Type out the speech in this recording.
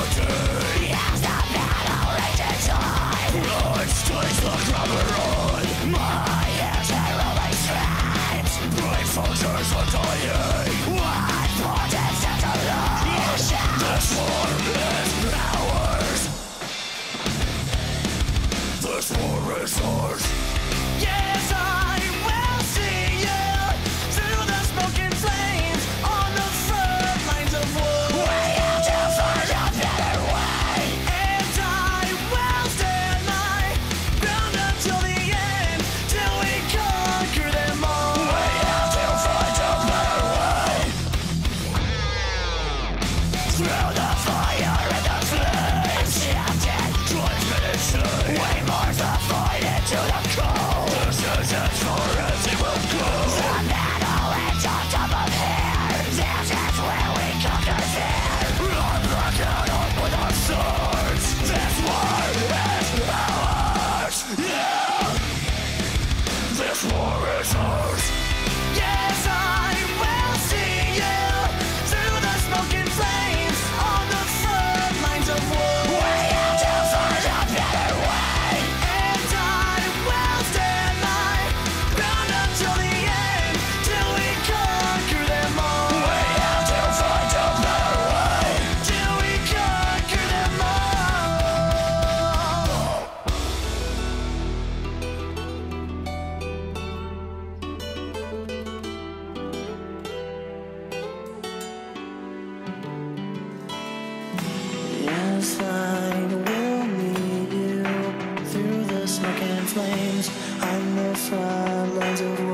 Yes, I will see you through the smoking flames on the front lines of war. We have to find a better way, and I will stand my ground until the end, till we conquer them all. We have to find a better way through the fire and the flames. Shouting, transmission. We march the fight into the cold. This is as far as it will go. The battle ends on top of here. This is where we conquer fear. On the ground up with our swords. This war is ours. Yeah. This war is ours. Yes, I will see you through the smoking flames on the front lines of war. We have to find a better way, and I will stand my ground until the end, till we conquer them all. We have to find a better way, till we conquer them all. Yes, I will meet you through the smoke and flames on the front lines of